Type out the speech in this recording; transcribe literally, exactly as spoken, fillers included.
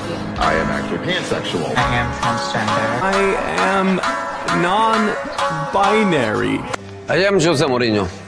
lesbian. I am actually pansexual. I am transgender. I am non-binary. I am Jose Mourinho.